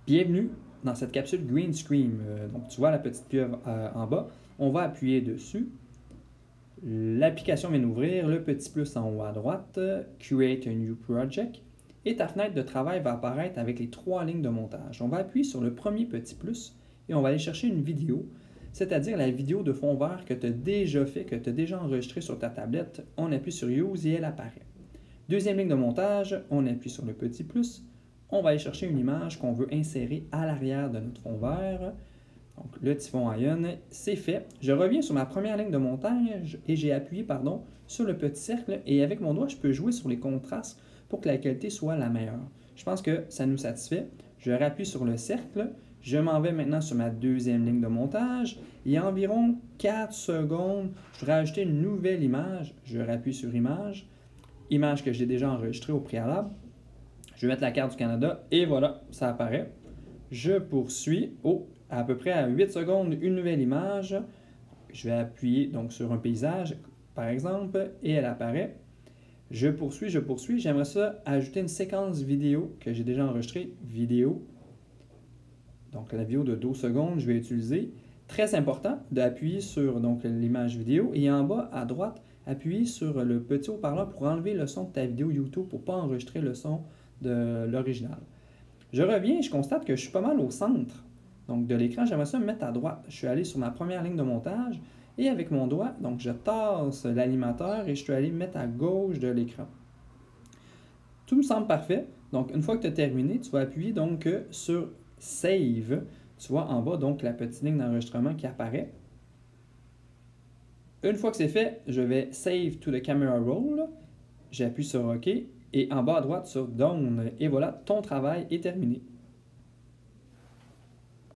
Bienvenue dans cette capsule Green Screen. Donc, tu vois la petite pieuvre en bas. On va appuyer dessus. L'application vient d'ouvrir, le petit plus en haut à droite, Create a New Project, et ta fenêtre de travail va apparaître avec les trois lignes de montage. On va appuyer sur le premier petit plus et on va aller chercher une vidéo, c'est-à-dire la vidéo de fond vert que tu as déjà fait, que tu as déjà enregistré sur ta tablette. On appuie sur Use et elle apparaît. Deuxième ligne de montage, on appuie sur le petit plus. On va aller chercher une image qu'on veut insérer à l'arrière de notre fond vert. Donc, le typhon Ion, c'est fait. Je reviens sur ma première ligne de montage et j'ai appuyé sur le petit cercle et avec mon doigt, je peux jouer sur les contrastes pour que la qualité soit la meilleure. Je pense que ça nous satisfait. Je rappuie sur le cercle. Je m'en vais maintenant sur ma deuxième ligne de montage. Il y a environ 4 secondes, je voudrais ajouter une nouvelle image. Je rappuie sur Image. Image que j'ai déjà enregistrée au préalable. Je vais mettre la carte du Canada et voilà, ça apparaît. Je poursuis. Oh, à peu près à 8 secondes, une nouvelle image. Je vais appuyer donc sur un paysage, par exemple, et elle apparaît. Je poursuis. J'aimerais ça ajouter une séquence vidéo que j'ai déjà enregistrée. Vidéo. Donc la vidéo de 12 secondes, je vais utiliser. Très important d'appuyer sur l'image vidéo et en bas à droite, appuyer sur le petit haut-parleur pour enlever le son de ta vidéo YouTube pour ne pas enregistrer le son de l'original. Je reviens et je constate que je suis pas mal au centre de l'écran. J'aimerais ça me mettre à droite. Je suis allé sur ma première ligne de montage et avec mon doigt, je tasse l'animateur et je suis allé me mettre à gauche de l'écran. Tout me semble parfait. Donc, une fois que tu as terminé, tu vas appuyer sur Save. Tu vois en bas la petite ligne d'enregistrement qui apparaît. Une fois que c'est fait, je vais Save to the Camera Roll. J'appuie sur OK et en bas à droite sur Done. Et voilà, ton travail est terminé.